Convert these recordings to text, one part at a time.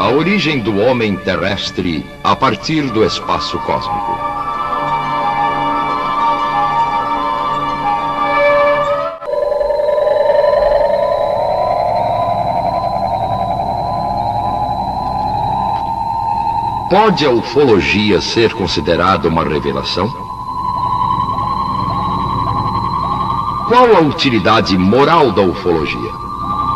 A origem do homem terrestre a partir do espaço cósmico. Pode a ufologia ser considerada uma revelação? Qual a utilidade moral da ufologia?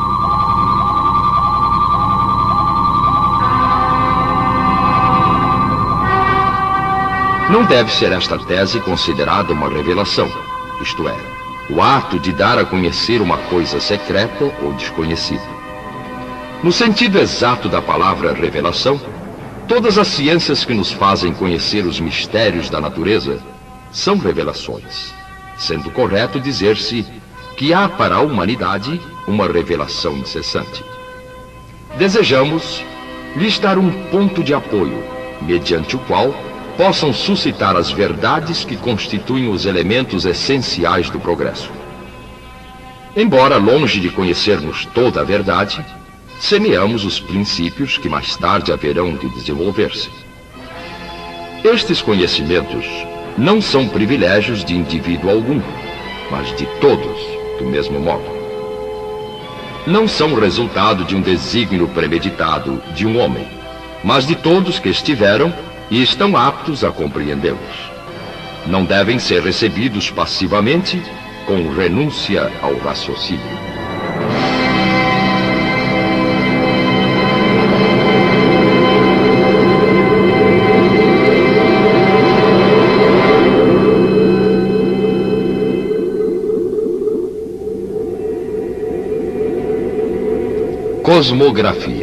Não deve ser esta tese considerada uma revelação, isto é, o ato de dar a conhecer uma coisa secreta ou desconhecida. No sentido exato da palavra revelação, todas as ciências que nos fazem conhecer os mistérios da natureza são revelações, sendo correto dizer-se que há para a humanidade uma revelação incessante. Desejamos lhes dar um ponto de apoio, mediante o qual possam suscitar as verdades que constituem os elementos essenciais do progresso. Embora longe de conhecermos toda a verdade, semeamos os princípios que mais tarde haverão de desenvolver-se. Estes conhecimentos não são privilégios de indivíduo algum, mas de todos, do mesmo modo. Não são resultado de um desígnio premeditado de um homem, mas de todos que estiveram e estão aptos a compreendê-los. Não devem ser recebidos passivamente, com renúncia ao raciocínio. Cosmografia.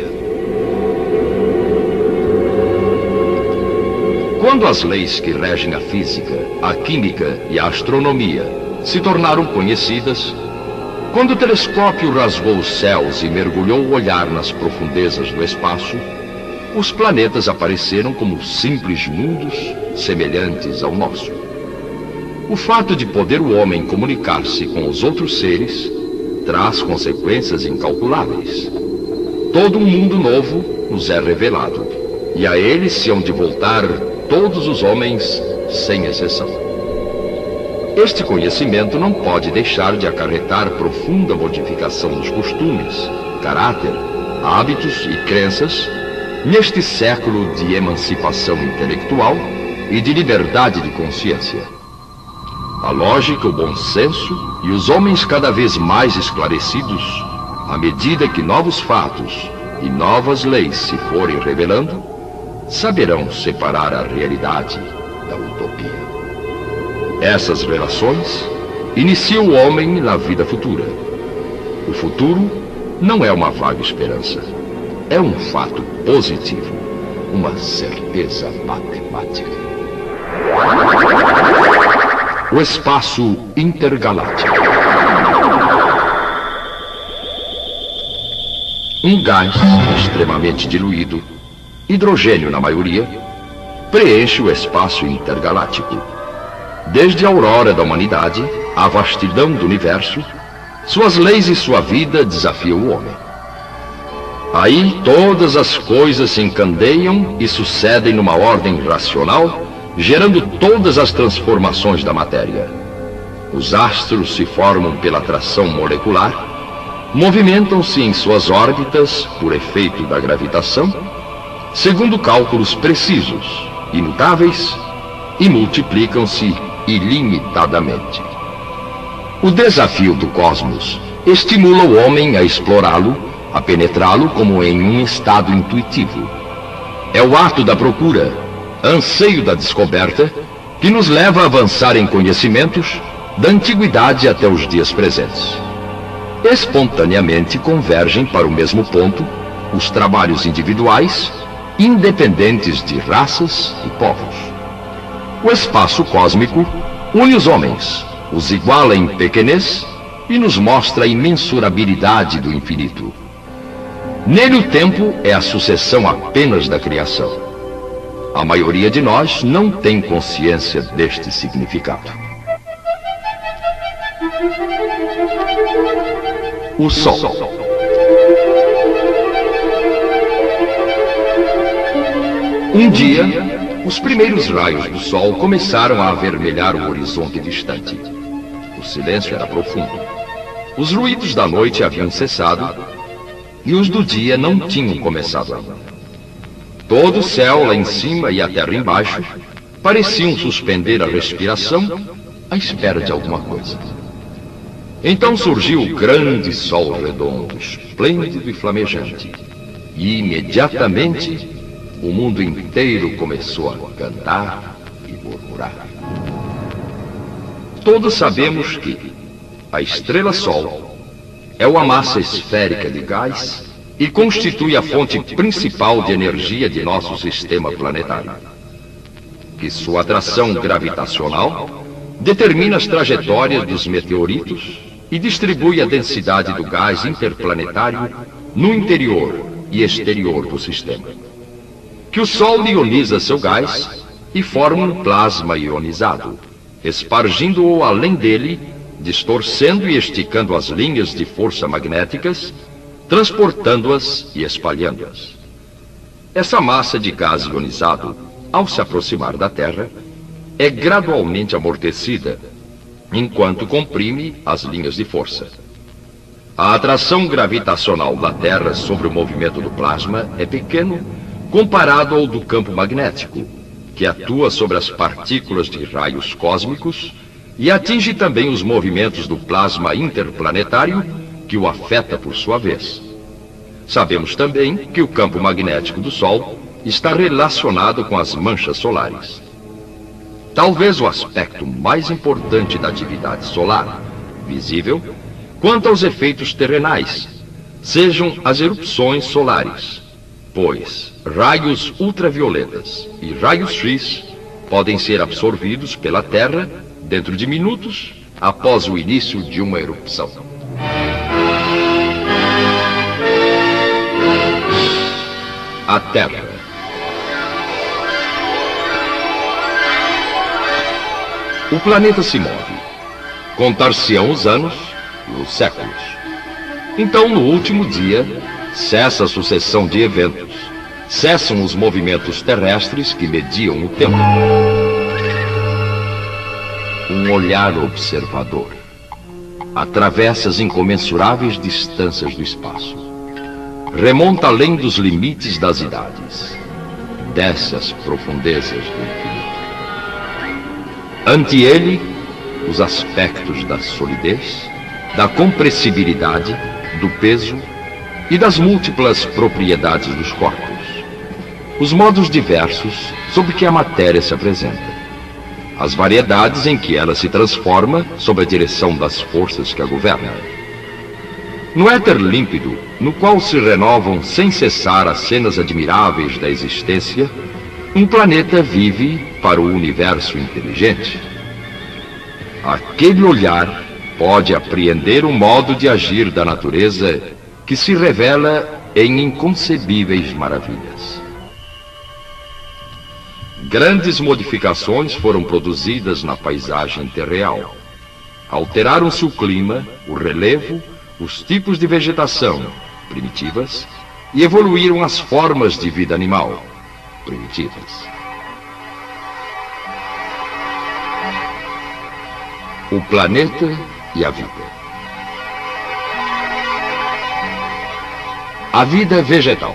Quando as leis que regem a física, a química e a astronomia se tornaram conhecidas, quando o telescópio rasgou os céus e mergulhou o olhar nas profundezas do espaço, os planetas apareceram como simples mundos semelhantes ao nosso. O fato de poder o homem comunicar-se com os outros seres traz consequências incalculáveis. Todo um mundo novo nos é revelado, e a ele se hão de voltar todos os homens, sem exceção. Este conhecimento não pode deixar de acarretar profunda modificação nos costumes, caráter, hábitos e crenças neste século de emancipação intelectual e de liberdade de consciência. A lógica, o bom senso e os homens cada vez mais esclarecidos, à medida que novos fatos e novas leis se forem revelando, saberão separar a realidade da utopia. Essas relações iniciam o homem na vida futura. O futuro não é uma vaga esperança. É um fato positivo, uma certeza matemática. O espaço intergaláctico. Um gás extremamente diluído, hidrogênio na maioria, preenche o espaço intergaláctico. Desde a aurora da humanidade, à vastidão do universo, suas leis e sua vida desafiam o homem. Aí todas as coisas se encandeiam e sucedem numa ordem racional, gerando todas as transformações da matéria. Os astros se formam pela atração molecular, movimentam-se em suas órbitas por efeito da gravitação, segundo cálculos precisos, imutáveis, e multiplicam-se ilimitadamente. O desafio do cosmos estimula o homem a explorá-lo, a penetrá-lo como em um estado intuitivo. É o ato da procura, anseio da descoberta, que nos leva a avançar em conhecimentos da antiguidade até os dias presentes. Espontaneamente convergem para o mesmo ponto os trabalhos individuais, independentes de raças e povos. O espaço cósmico une os homens, os iguala em pequenez e nos mostra a imensurabilidade do infinito. Nele o tempo é a sucessão apenas da criação. A maioria de nós não tem consciência deste significado. O Sol. Um dia, os primeiros raios do sol começaram a avermelhar o horizonte distante. O silêncio era profundo. Os ruídos da noite haviam cessado e os do dia não tinham começado ainda. Todo o céu lá em cima e a terra embaixo pareciam suspender a respiração à espera de alguma coisa. Então surgiu o grande sol redondo, esplêndido e flamejante. E imediatamente o mundo inteiro começou a cantar e murmurar. Todos sabemos que a estrela Sol é uma massa esférica de gás e constitui a fonte principal de energia de nosso sistema planetário. Que sua atração gravitacional determina as trajetórias dos meteoritos e distribui a densidade do gás interplanetário no interior e exterior do sistema. Que o Sol ioniza seu gás e forma um plasma ionizado, espargindo-o além dele, distorcendo e esticando as linhas de força magnéticas, transportando-as e espalhando-as. Essa massa de gás ionizado, ao se aproximar da Terra, é gradualmente amortecida, enquanto comprime as linhas de força. A atração gravitacional da Terra sobre o movimento do plasma é pequeno comparado ao do campo magnético, que atua sobre as partículas de raios cósmicos e atinge também os movimentos do plasma interplanetário, que o afeta por sua vez. Sabemos também que o campo magnético do Sol está relacionado com as manchas solares. Talvez o aspecto mais importante da atividade solar, visível, quanto aos efeitos terrenais, sejam as erupções solares, pois raios ultravioletas e raios X podem ser absorvidos pela Terra dentro de minutos após o início de uma erupção. A Terra. O planeta se move. Contar-se-ão os anos e os séculos. Então, no último dia, cessa a sucessão de eventos. Cessam os movimentos terrestres que mediam o tempo. Um olhar observador atravessa as incomensuráveis distâncias do espaço. Remonta além dos limites das idades. Desce às profundezas do infinito. Ante ele, os aspectos da solidez, da compressibilidade, do peso e das múltiplas propriedades dos corpos. Os modos diversos sob que a matéria se apresenta. As variedades em que ela se transforma sob a direção das forças que a governam. No éter límpido, no qual se renovam sem cessar as cenas admiráveis da existência, um planeta vive para o universo inteligente. Aquele olhar pode apreender o modo de agir da natureza que se revela em inconcebíveis maravilhas. Grandes modificações foram produzidas na paisagem terreal. Alteraram-se o clima, o relevo, os tipos de vegetação, primitivas, e evoluíram as formas de vida animal, primitivas. O planeta e a vida. A vida vegetal.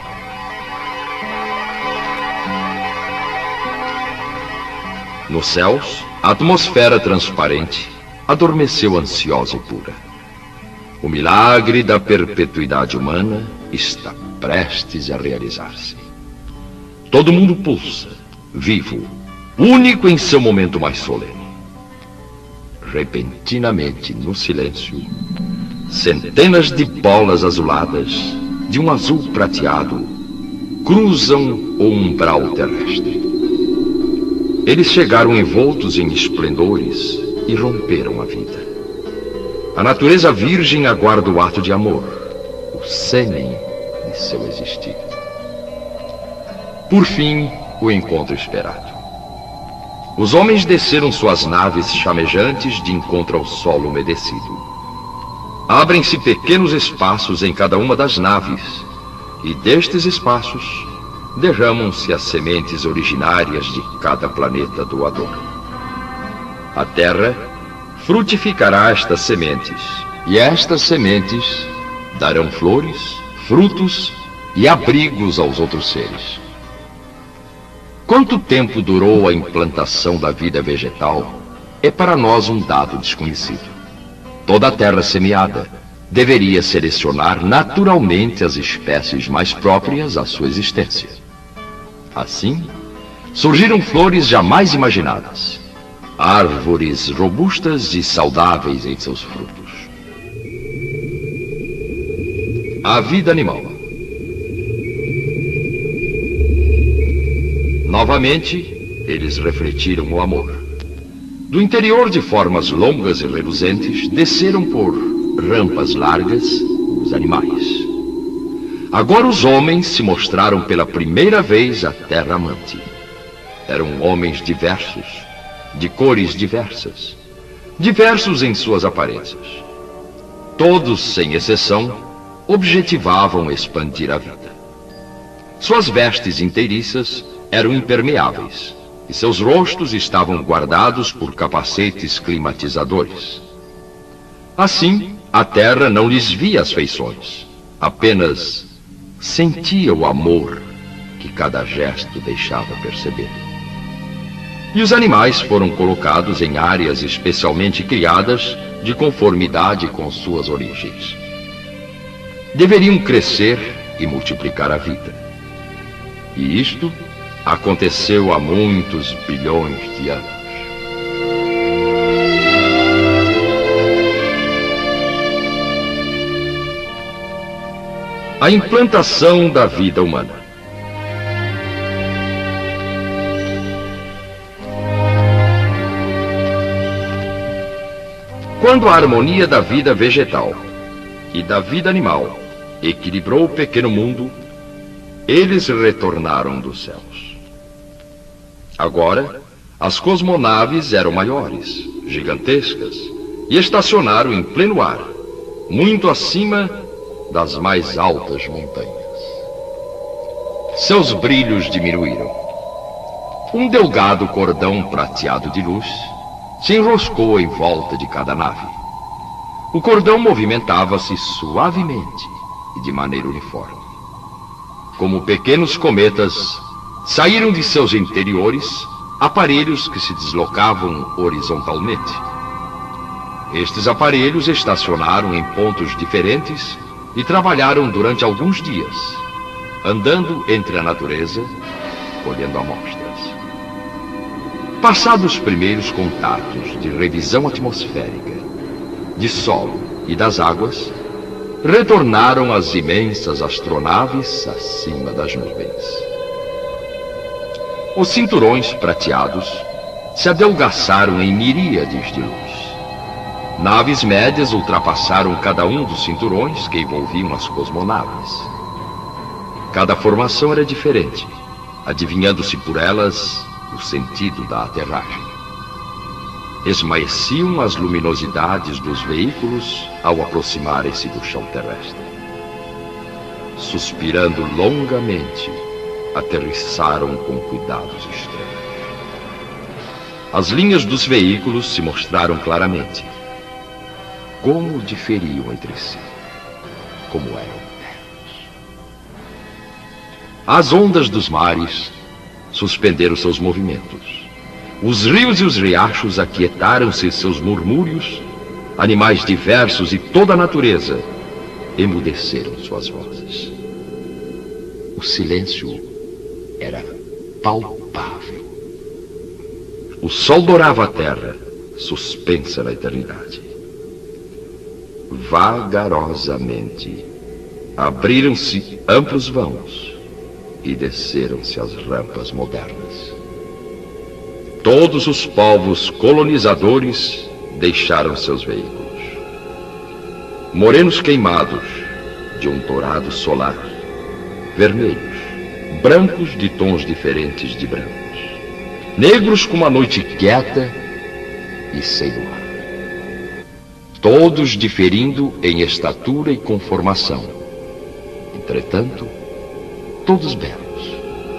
Nos céus, a atmosfera transparente adormeceu ansiosa e pura. O milagre da perpetuidade humana está prestes a realizar-se. Todo mundo pulsa, vivo, único em seu momento mais solene. Repentinamente, no silêncio, centenas de bolas azuladas, de um azul prateado, cruzam o umbral terrestre. Eles chegaram envoltos em esplendores e romperam a vida. A natureza virgem aguarda o ato de amor, o sêmen de seu existir. Por fim, o encontro esperado. Os homens desceram suas naves chamejantes de encontro ao solo umedecido. Abrem-se pequenos espaços em cada uma das naves, e destes espaços, derramam-se as sementes originárias de cada planeta doador. A Terra frutificará estas sementes, e estas sementes darão flores, frutos e abrigos aos outros seres. Quanto tempo durou a implantação da vida vegetal é para nós um dado desconhecido. Toda a terra semeada deveria selecionar naturalmente as espécies mais próprias à sua existência. Assim, surgiram flores jamais imaginadas, árvores robustas e saudáveis em seus frutos. A vida animal. Novamente, eles refletiram o amor. Do interior, de formas longas e reluzentes, desceram por rampas largas os animais. Agora os homens se mostraram pela primeira vez à terra amante. Eram homens diversos, de cores diversas, diversos em suas aparências. Todos, sem exceção, objetivavam expandir a vida. Suas vestes inteiriças eram impermeáveis, e seus rostos estavam guardados por capacetes climatizadores. Assim, a terra não lhes via as feições, apenas sentia o amor que cada gesto deixava perceber. E os animais foram colocados em áreas especialmente criadas de conformidade com suas origens. Deveriam crescer e multiplicar a vida. E isto aconteceu há muitos bilhões de anos. A implantação da vida humana. Quando a harmonia da vida vegetal e da vida animal equilibrou o pequeno mundo, eles retornaram dos céus. Agora, as cosmonaves eram maiores, gigantescas, e estacionaram em pleno ar, muito acima das mais altas montanhas. Seus brilhos diminuíram. Um delgado cordão prateado de luz se enroscou em volta de cada nave. O cordão movimentava-se suavemente e de maneira uniforme. Como pequenos cometas, saíram de seus interiores aparelhos que se deslocavam horizontalmente. Estes aparelhos estacionaram em pontos diferentes e trabalharam durante alguns dias, andando entre a natureza, colhendo amostras. Passados os primeiros contatos de revisão atmosférica, de solo e das águas, retornaram às imensas astronaves acima das nuvens. Os cinturões prateados se adelgaçaram em miríades de luz. Naves médias ultrapassaram cada um dos cinturões que envolviam as cosmonaves. Cada formação era diferente, adivinhando-se por elas o sentido da aterragem. Esmaeciam as luminosidades dos veículos ao aproximarem-se do chão terrestre. Suspirando longamente, aterrissaram com cuidados extremos. As linhas dos veículos se mostraram claramente. Como diferiam entre si, como eram eternos. As ondas dos mares suspenderam seus movimentos. Os rios e os riachos aquietaram-se seus murmúrios, animais diversos e toda a natureza emudeceram suas vozes. O silêncio era palpável. O sol dourava a terra, suspensa na eternidade. Vagarosamente, abriram-se amplos vãos e desceram-se as rampas modernas. Todos os povos colonizadores deixaram seus veículos. Morenos queimados de um dourado solar, vermelhos, brancos de tons diferentes de brancos, negros como a noite quieta e sem luar. Todos diferindo em estatura e conformação. Entretanto, todos belos,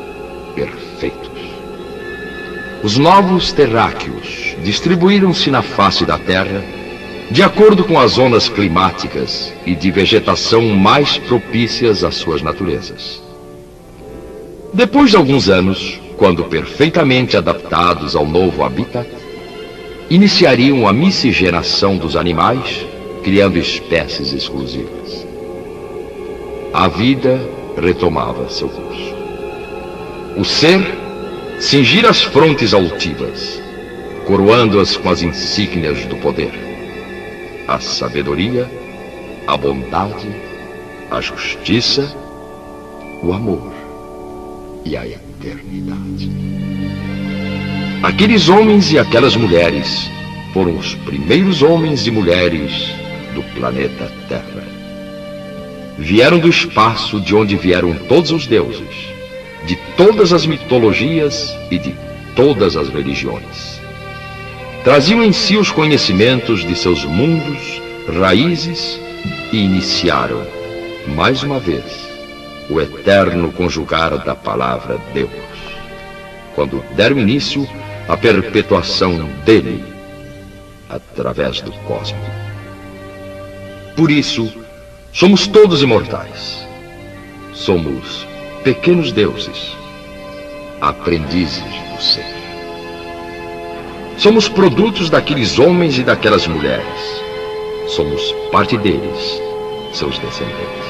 perfeitos. Os novos terráqueos distribuíram-se na face da Terra de acordo com as zonas climáticas e de vegetação mais propícias às suas naturezas. Depois de alguns anos, quando perfeitamente adaptados ao novo habitat, iniciariam a miscigenação dos animais, criando espécies exclusivas. A vida retomava seu curso. O ser cingira as frontes altivas, coroando-as com as insígnias do poder: a sabedoria, a bondade, a justiça, o amor e a eternidade. Aqueles homens e aquelas mulheres foram os primeiros homens e mulheres do planeta Terra. Vieram do espaço de onde vieram todos os deuses, de todas as mitologias e de todas as religiões. Traziam em si os conhecimentos de seus mundos, raízes, e iniciaram, mais uma vez, o eterno conjugar da palavra Deus, quando deram início à perpetuação dele, através do cosmos. Por isso, somos todos imortais. Somos pequenos deuses, aprendizes do ser. Somos produtos daqueles homens e daquelas mulheres. Somos parte deles, seus descendentes.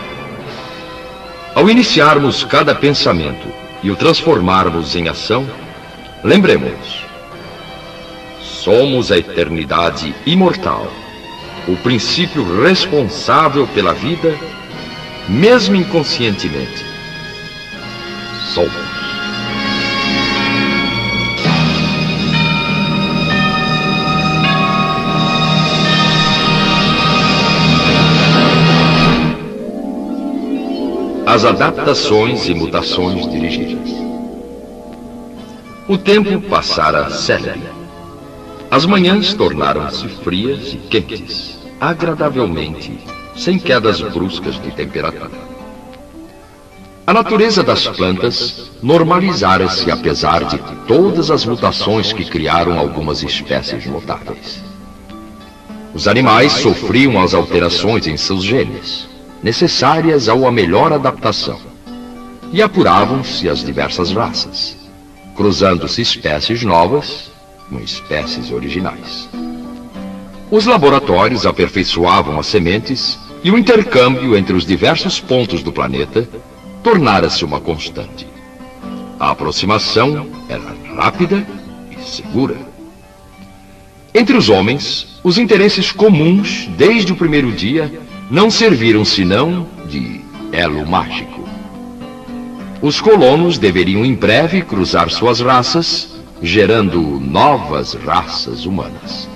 Ao iniciarmos cada pensamento e o transformarmos em ação, lembremos: somos a eternidade imortal, o princípio responsável pela vida, mesmo inconscientemente. Somos. As adaptações e mutações dirigidas. O tempo passara célere. As manhãs tornaram-se frias e quentes, agradavelmente, sem quedas bruscas de temperatura. A natureza das plantas normalizara-se apesar de todas as mutações que criaram algumas espécies notáveis. Os animais sofriam as alterações em seus genes, necessárias a uma melhor adaptação, e apuravam-se as diversas raças, cruzando-se espécies novas com espécies originais. Os laboratórios aperfeiçoavam as sementes e o intercâmbio entre os diversos pontos do planeta tornara-se uma constante. A aproximação era rápida e segura. Entre os homens, os interesses comuns, desde o primeiro dia, não serviram senão de elo mágico. Os colonos deveriam em breve cruzar suas raças, gerando novas raças humanas.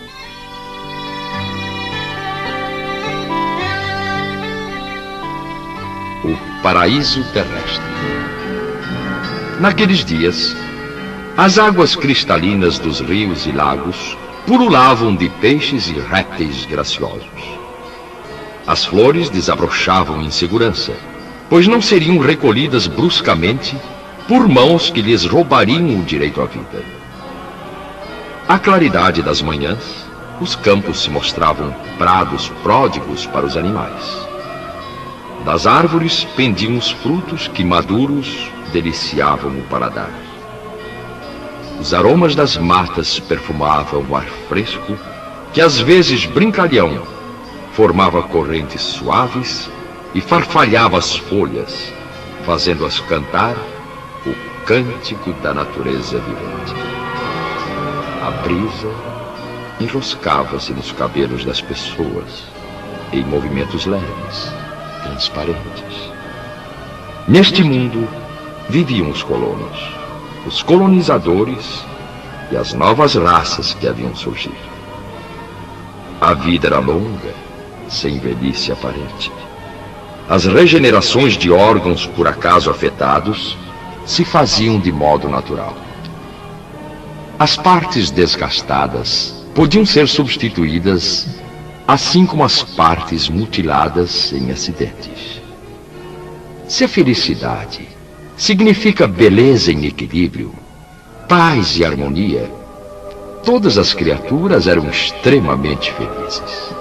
O paraíso terrestre. Naqueles dias, as águas cristalinas dos rios e lagos pululavam de peixes e répteis graciosos. As flores desabrochavam em segurança, pois não seriam recolhidas bruscamente por mãos que lhes roubariam o direito à vida. À claridade das manhãs, os campos se mostravam prados pródigos para os animais. Das árvores pendiam os frutos que, maduros, deliciavam o paladar. Os aromas das matas perfumavam o ar fresco, que às vezes brincalhão formava correntes suaves e farfalhava as folhas, fazendo-as cantar o cântico da natureza vivente. A brisa enroscava-se nos cabelos das pessoas, em movimentos leves, transparentes. Neste mundo viviam os colonos, os colonizadores e as novas raças que haviam surgido. A vida era longa, sem velhice aparente. As regenerações de órgãos por acaso afetados se faziam de modo natural. As partes desgastadas podiam ser substituídas, assim como as partes mutiladas em acidentes. Se a felicidade significa beleza em equilíbrio, paz e harmonia. Todas as criaturas eram extremamente felizes.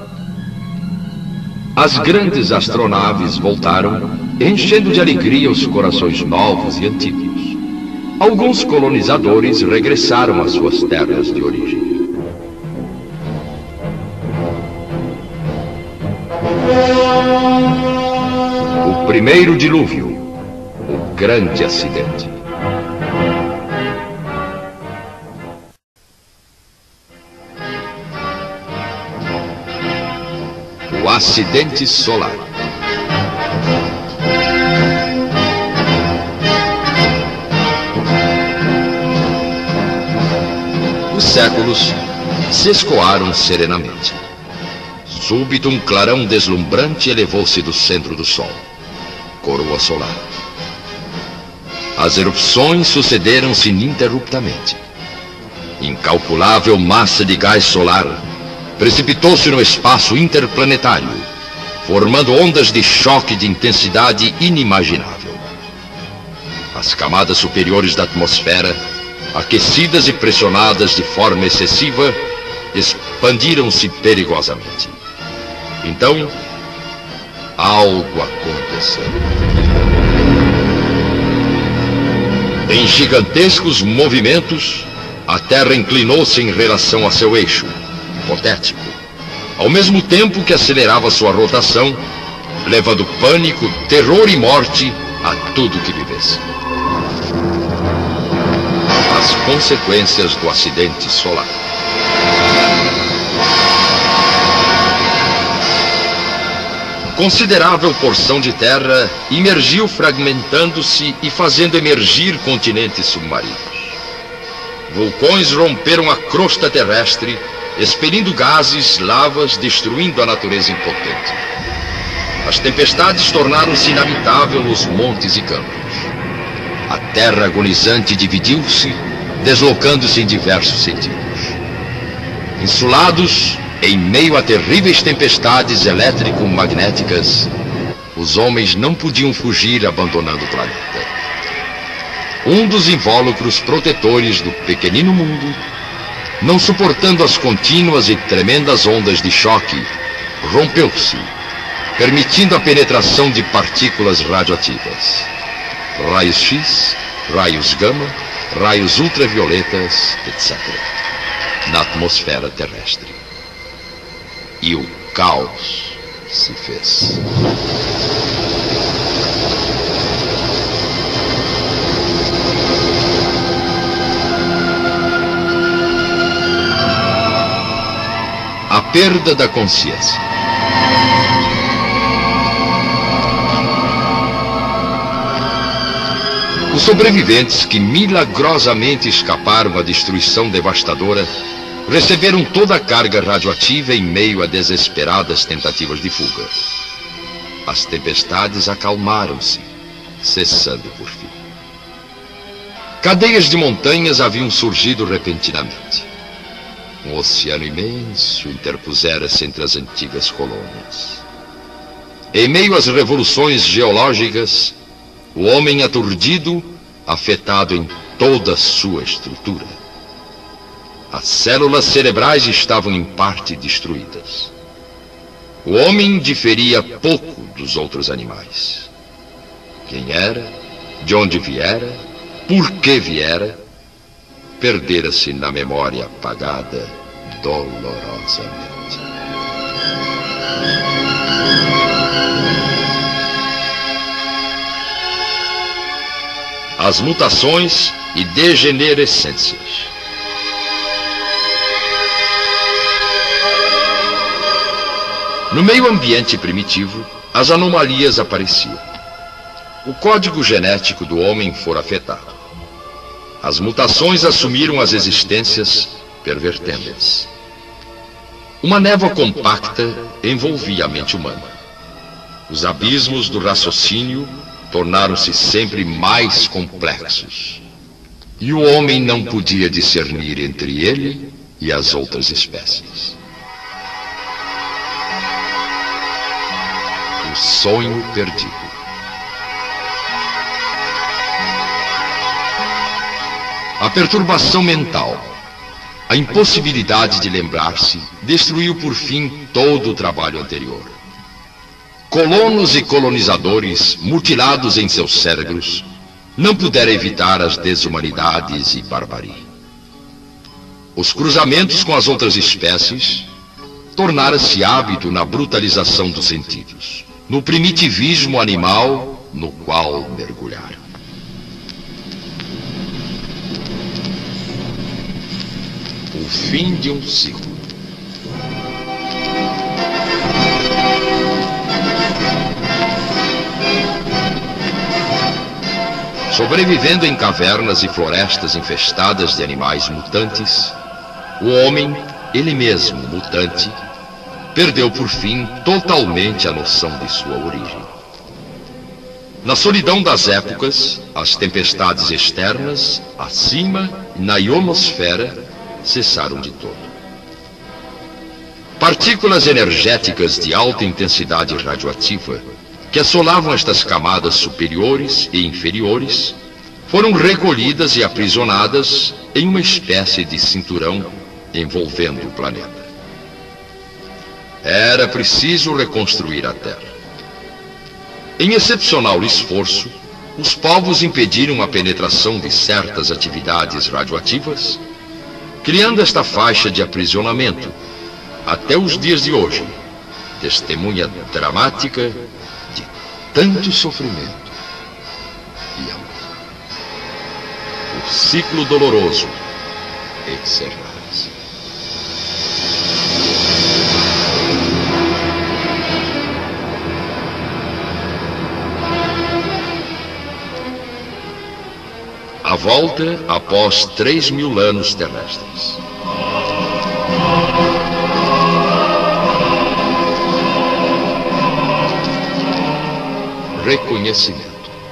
As grandes astronaves voltaram, enchendo de alegria os corações novos e antigos. Alguns colonizadores regressaram às suas terras de origem. O primeiro dilúvio, o grande acidente. O acidente solar. Os séculos se escoaram serenamente. Súbito um clarão deslumbrante elevou-se do centro do Sol, coroa solar. As erupções sucederam-se ininterruptamente. Incalculável massa de gás solar precipitou-se no espaço interplanetário, formando ondas de choque de intensidade inimaginável. As camadas superiores da atmosfera, aquecidas e pressionadas de forma excessiva, expandiram-se perigosamente. Então, algo aconteceu. Em gigantescos movimentos, a Terra inclinou-se em relação a seu eixo hipotético, ao mesmo tempo que acelerava sua rotação, levando pânico, terror e morte a tudo que vivesse. As consequências do acidente solar. Considerável porção de terra imergiu, fragmentando-se e fazendo emergir continentes submarinos. Vulcões romperam a crosta terrestre, expelindo gases, lavas, destruindo a natureza impotente. As tempestades tornaram-se inabitável os montes e campos. A terra agonizante dividiu-se, deslocando-se em diversos sentidos. Insulados, em meio a terríveis tempestades elétrico-magnéticas, os homens não podiam fugir abandonando o planeta. Um dos invólucros protetores do pequenino mundo, não suportando as contínuas e tremendas ondas de choque, rompeu-se, permitindo a penetração de partículas radioativas. Raios X, raios gama, raios ultravioletas, etc. na atmosfera terrestre. E o caos se fez. A perda da consciência. Os sobreviventes que milagrosamente escaparam à destruição devastadora receberam toda a carga radioativa em meio a desesperadas tentativas de fuga. As tempestades acalmaram-se, cessando por fim. Cadeias de montanhas haviam surgido repentinamente. Um oceano imenso interpusera-se entre as antigas colônias. Em meio às revoluções geológicas, o homem aturdido, afetado em toda a sua estrutura. As células cerebrais estavam em parte destruídas. O homem diferia pouco dos outros animais. Quem era, de onde viera, por que viera, perdera-se na memória apagada dolorosamente. As mutações e degenerescências. No meio ambiente primitivo, as anomalias apareciam. O código genético do homem fora afetado. As mutações assumiram as existências, pervertendo-as. Uma névoa compacta envolvia a mente humana. Os abismos do raciocínio tornaram-se sempre mais complexos. E o homem não podia discernir entre ele e as outras espécies. O sonho perdido. perturbação mental, a impossibilidade de lembrar-se, destruiu por fim todo o trabalho anterior. Colonos e colonizadores, mutilados em seus cérebros, não puderam evitar as desumanidades e barbarie. Os cruzamentos com as outras espécies tornaram-se hábito na brutalização dos sentidos, no primitivismo animal no qual mergulharam. O fim de um ciclo. Sobrevivendo em cavernas e florestas infestadas de animais mutantes, o homem, ele mesmo mutante, perdeu por fim totalmente a noção de sua origem. Na solidão das épocas, as tempestades externas, acima e na ionosfera, cessaram de todo. Partículas energéticas de alta intensidade radioativa, que assolavam estas camadas superiores e inferiores, foram recolhidas e aprisionadas em uma espécie de cinturão envolvendo o planeta. Era preciso reconstruir a Terra. Em excepcional esforço, os povos impediram a penetração de certas atividades radioativas, criando esta faixa de aprisionamento, até os dias de hoje, testemunha dramática de tanto sofrimento e amor. O ciclo doloroso encerra-se. A volta após 3.000 anos terrestres. Reconhecimento.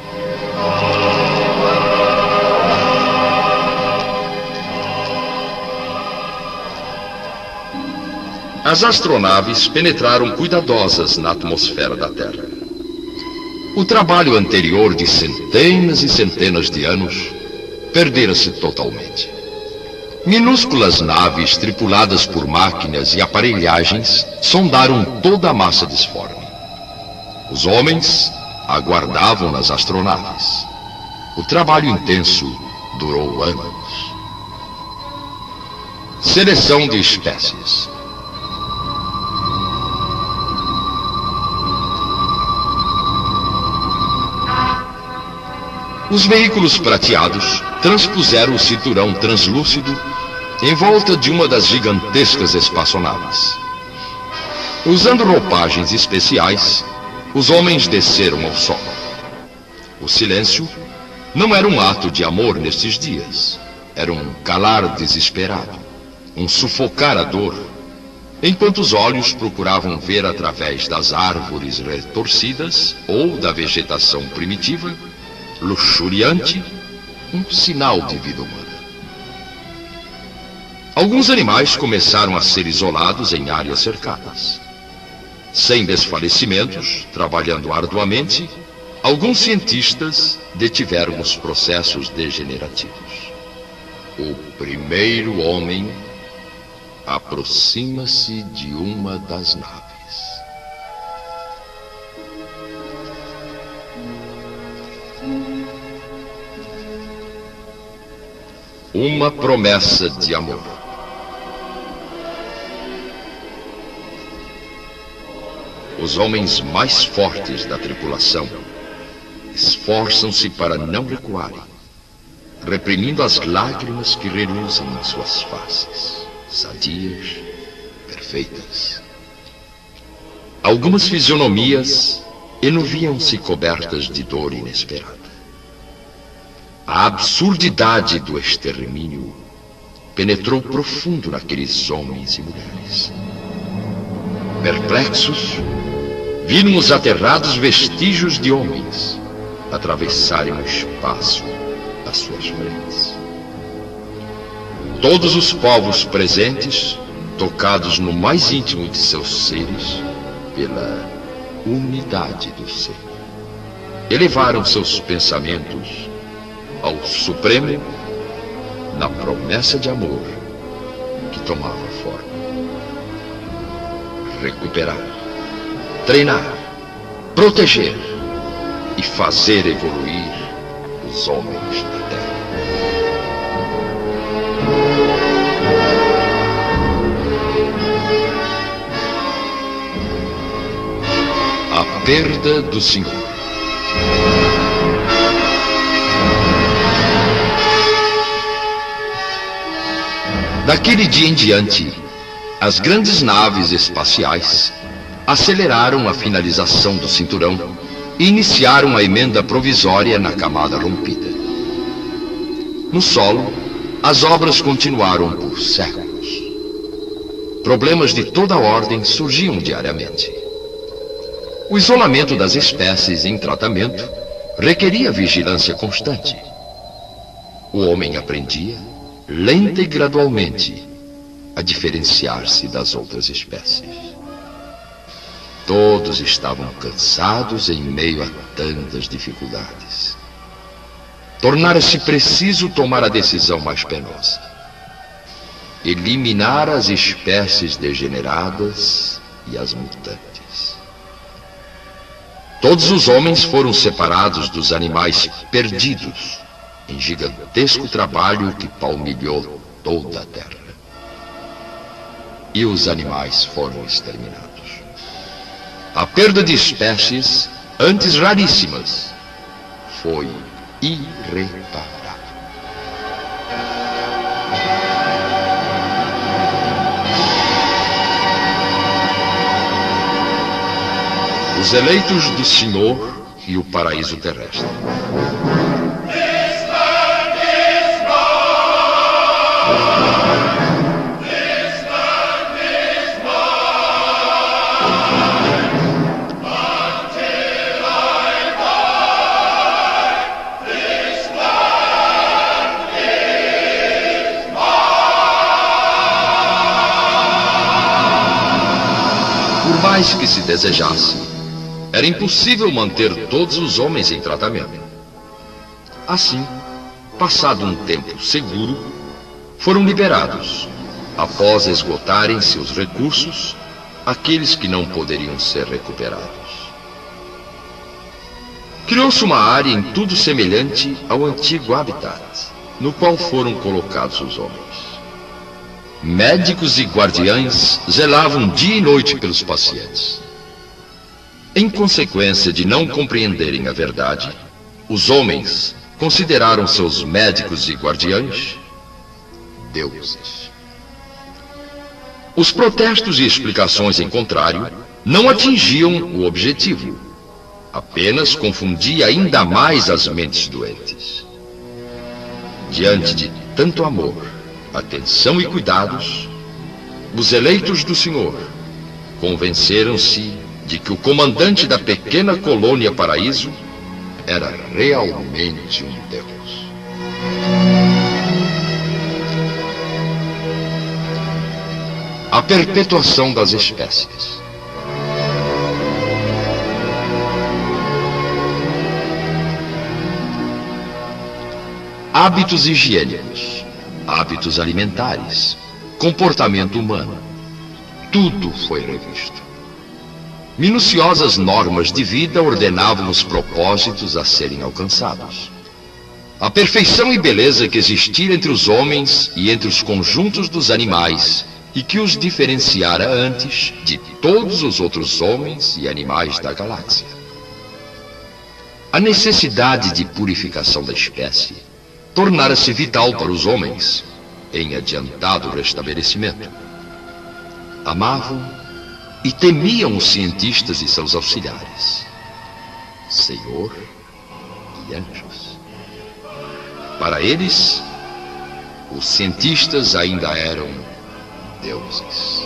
As astronaves penetraram cuidadosas na atmosfera da Terra. O trabalho anterior de centenas e centenas de anos perdera-se totalmente. Minúsculas naves tripuladas por máquinas e aparelhagens sondaram toda a massa disforme. Os homens aguardavam nas astronaves. O trabalho intenso durou anos. Seleção de espécies. Os veículos prateados transpuseram o cinturão translúcido em volta de uma das gigantescas espaçonaves. Usando roupagens especiais, os homens desceram ao solo. O silêncio não era um ato de amor nestes dias. Era um calar desesperado, um sufocar a dor, enquanto os olhos procuravam ver através das árvores retorcidas ou da vegetação primitiva, luxuriante, um sinal de vida humana. Alguns animais começaram a ser isolados em áreas cercadas. Sem desfalecimentos, trabalhando arduamente, alguns cientistas detiveram os processos degenerativos. O primeiro homem aproxima-se de uma das naves. Uma promessa de amor. Os homens mais fortes da tripulação esforçam-se para não recuarem, reprimindo as lágrimas que reluzem em suas faces, sadias, perfeitas. Algumas fisionomias enuviam-se cobertas de dor inesperada. A absurdidade do extermínio penetrou profundo naqueles homens e mulheres. Perplexos, viram os aterrados vestígios de homens atravessarem o espaço às suas frentes. Todos os povos presentes, tocados no mais íntimo de seus seres, pela unidade do ser, elevaram seus pensamentos ao Supremo na promessa de amor que tomava forma. Recuperar, treinar, proteger e fazer evoluir os homens da Terra. A perda do Senhor. Daquele dia em diante, as grandes naves espaciais aceleraram a finalização do cinturão e iniciaram a emenda provisória na camada rompida. No solo, as obras continuaram por séculos. Problemas de toda ordem surgiam diariamente. O isolamento das espécies em tratamento requeria vigilância constante. O homem aprendia, lenta e gradualmente, a diferenciar-se das outras espécies. Todos estavam cansados em meio a tantas dificuldades. Tornara-se preciso tomar a decisão mais penosa: eliminar as espécies degeneradas e as mutantes. Todos os homens foram separados dos animais perdidos em gigantesco trabalho que palmilhou toda a terra. E os animais foram exterminados. A perda de espécies, antes raríssimas, foi irreparável. Os eleitos do Senhor e o paraíso terrestre. Por mais que se desejasse, era impossível manter todos os homens em tratamento. Assim, passado um tempo seguro, foram liberados, após esgotarem seus recursos, aqueles que não poderiam ser recuperados. Criou-se uma área em tudo semelhante ao antigo habitat, no qual foram colocados os homens. Médicos e guardiães zelavam dia e noite pelos pacientes. Em consequência de não compreenderem a verdade, os homens consideraram seus médicos e guardiães deuses. Os protestos e explicações em contrário não atingiam o objetivo, apenas confundia ainda mais as mentes doentes. Diante de tanto amor, atenção e cuidados, os eleitos do Senhor convenceram-se de que o comandante da pequena colônia Paraíso era realmente um Deus. A perpetuação das espécies. Hábitos higiênicos, hábitos alimentares, comportamento humano, tudo foi revisto. Minuciosas normas de vida ordenavam os propósitos a serem alcançados. A perfeição e beleza que existia entre os homens e entre os conjuntos dos animais e que os diferenciara antes de todos os outros homens e animais da galáxia. A necessidade de purificação da espécie tornara-se vital para os homens, em adiantado restabelecimento. Amavam e temiam os cientistas e seus auxiliares, Senhor e anjos. Para eles, os cientistas ainda eram deuses.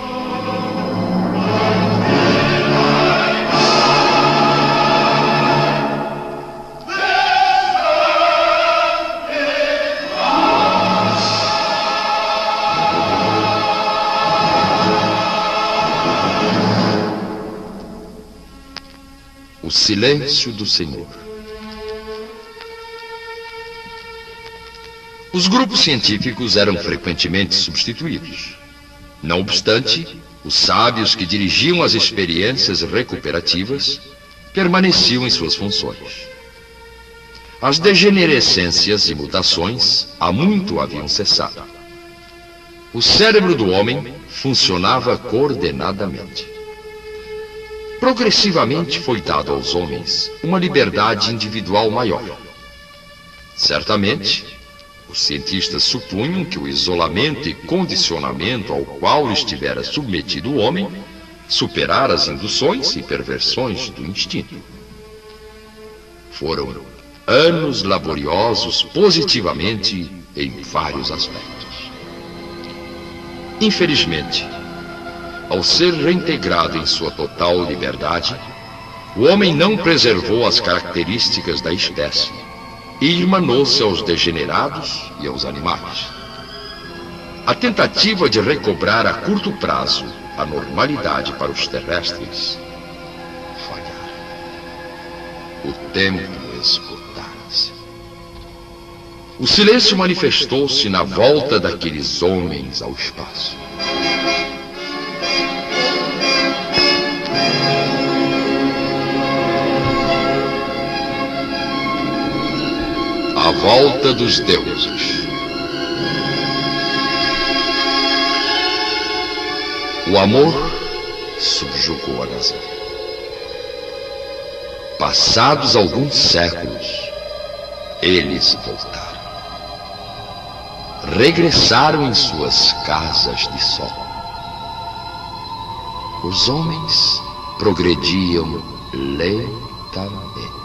O silêncio do Senhor. Os grupos científicos eram frequentemente substituídos. Não obstante, os sábios que dirigiam as experiências recuperativas permaneciam em suas funções. As degenerescências e mutações há muito haviam cessado. O cérebro do homem funcionava coordenadamente. Progressivamente foi dado aos homens uma liberdade individual maior. Certamente, os cientistas supunham que o isolamento e condicionamento ao qual estivera submetido o homem superara as induções e perversões do instinto. Foram anos laboriosos positivamente em vários aspectos. Infelizmente, ao ser reintegrado em sua total liberdade, o homem não preservou as características da espécie e irmanou-se aos degenerados e aos animais. A tentativa de recobrar a curto prazo a normalidade para os terrestres falhara. O tempo esgotara-se. O silêncio manifestou-se na volta daqueles homens ao espaço. A volta dos deuses. O amor subjugou a razão. Passados alguns séculos, eles voltaram. Regressaram em suas casas de sol. Os homens progrediam lentamente.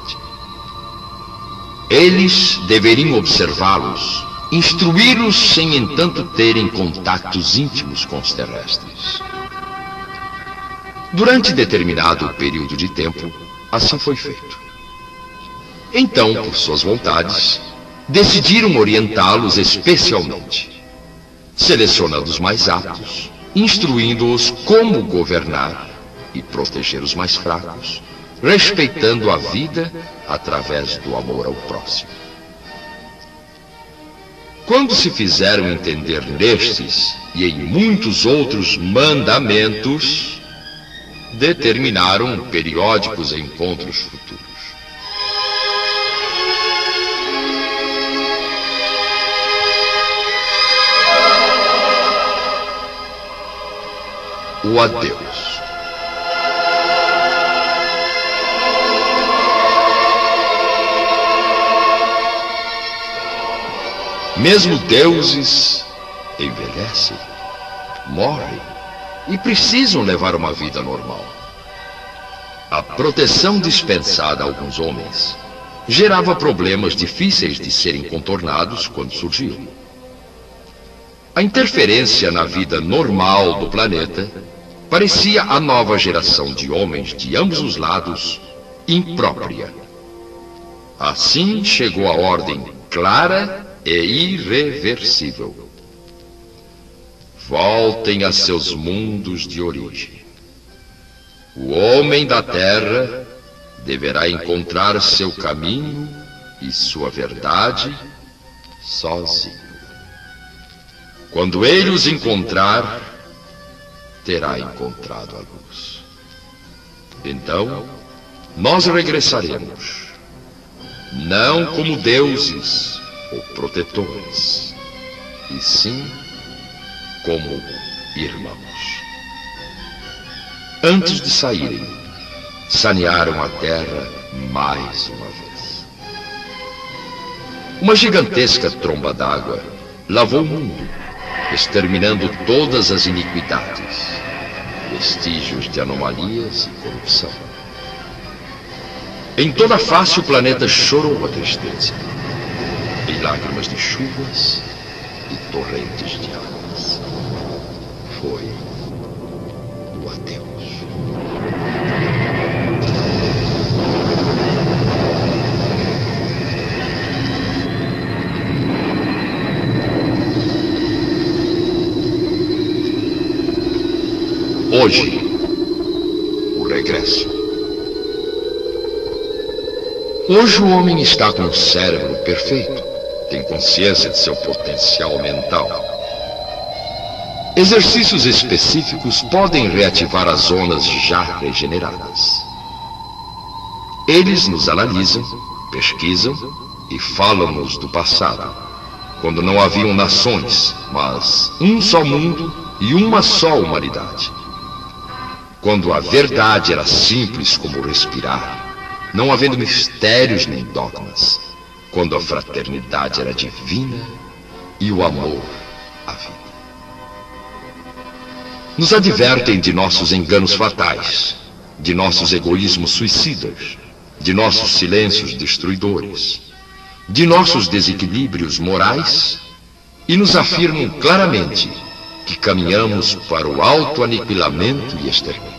Eles deveriam observá-los, instruí-los sem, entanto, terem contatos íntimos com os terrestres. Durante determinado período de tempo, assim foi feito. Então, por suas vontades, decidiram orientá-los especialmente, selecionando os mais aptos, instruindo-os como governar e proteger os mais fracos, respeitando a vida através do amor ao próximo. Quando se fizeram entender nestes e em muitos outros mandamentos, determinaram periódicos encontros futuros. O adeus. Mesmo deuses envelhecem, morrem e precisam levar uma vida normal. A proteção dispensada a alguns homens gerava problemas difíceis de serem contornados quando surgiam. A interferência na vida normal do planeta parecia à nova geração de homens de ambos os lados imprópria. Assim chegou a ordem clara e irreversível. Voltem a seus mundos de origem. O homem da terra deverá encontrar seu caminho e sua verdade sozinho. Quando ele os encontrar, terá encontrado a luz. Então, nós regressaremos, não como deuses ou protetores, e sim como irmãos. Antes de saírem, sanearam a terra mais uma vez. Uma gigantesca tromba d'água lavou o mundo, exterminando todas as iniquidades, vestígios de anomalias e corrupção. Em toda a face o planeta chorou a tristeza, em lágrimas de chuvas e torrentes de águas. Foi o adeus. Hoje, o regresso. Hoje o homem está com o cérebro perfeito, tem consciência de seu potencial mental. Exercícios específicos podem reativar as zonas já regeneradas. Eles nos analisam, pesquisam e falam-nos do passado, quando não haviam nações, mas um só mundo e uma só humanidade. Quando a verdade era simples como respirar, não havendo mistérios nem dogmas. Quando a fraternidade era divina e o amor a vida. Nos advertem de nossos enganos fatais, de nossos egoísmos suicidas, de nossos silêncios destruidores, de nossos desequilíbrios morais e nos afirmam claramente que caminhamos para o autoaniquilamento e extermínio.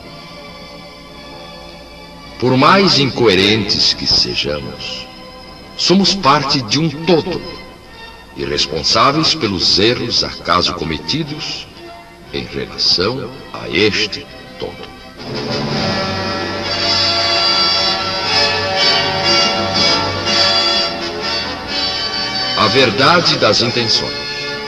Por mais incoerentes que sejamos, somos parte de um todo e responsáveis pelos erros acaso cometidos em relação a este todo. A verdade das intenções.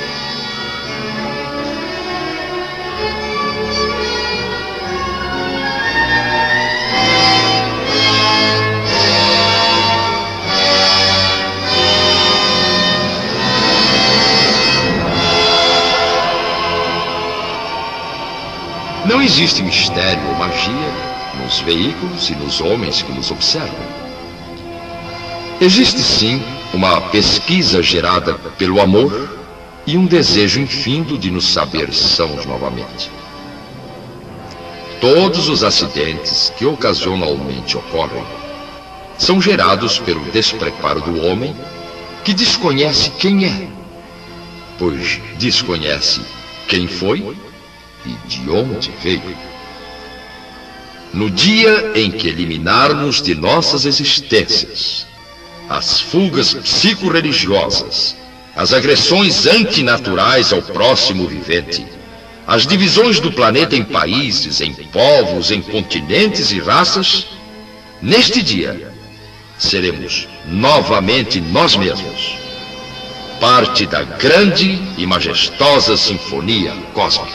Não existe mistério ou magia nos veículos e nos homens que nos observam. Existe sim uma pesquisa gerada pelo amor e um desejo infindo de nos saber sãos novamente. Todos os acidentes que ocasionalmente ocorrem são gerados pelo despreparo do homem que desconhece quem é, pois desconhece quem foi e de onde veio. No dia em que eliminarmos de nossas existências as fugas psicorreligiosas, as agressões antinaturais ao próximo vivente, as divisões do planeta em países, em povos, em continentes e raças, neste dia seremos novamente nós mesmos, parte da grande e majestosa sinfonia cósmica.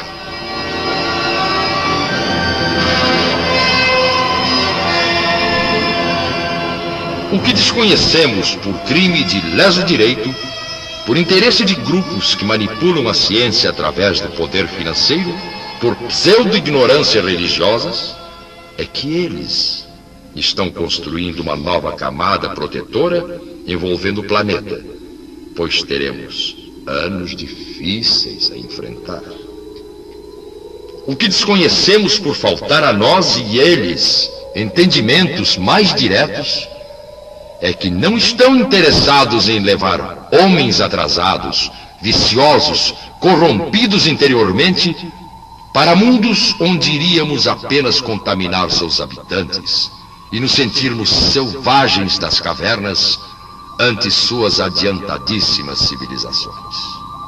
O que desconhecemos por crime de leso direito, por interesse de grupos que manipulam a ciência através do poder financeiro, por pseudo-ignorância religiosas, é que eles estão construindo uma nova camada protetora envolvendo o planeta, pois teremos anos difíceis a enfrentar. O que desconhecemos por faltar a nós e eles entendimentos mais diretos é que não estão interessados em levar homens atrasados, viciosos, corrompidos interiormente, para mundos onde iríamos apenas contaminar seus habitantes e nos sentirmos selvagens das cavernas ante suas adiantadíssimas civilizações.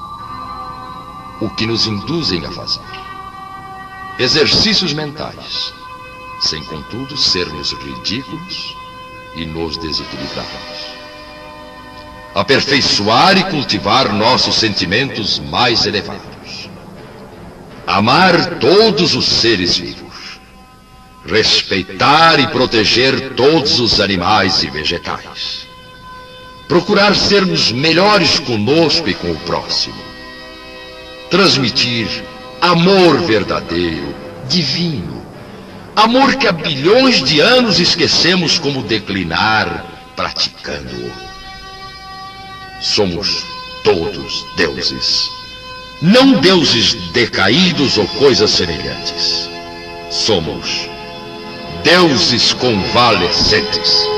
O que nos induzem a fazer exercícios mentais, sem contudo sermos ridículos e nos desequilibrarmos. Aperfeiçoar e cultivar nossos sentimentos mais elevados. Amar todos os seres vivos. Respeitar e proteger todos os animais e vegetais. Procurar sermos melhores conosco e com o próximo. Transmitir amor verdadeiro, divino. Amor que há bilhões de anos esquecemos como declinar praticando-o. Somos todos deuses. Não deuses decaídos ou coisas semelhantes. Somos deuses convalescentes.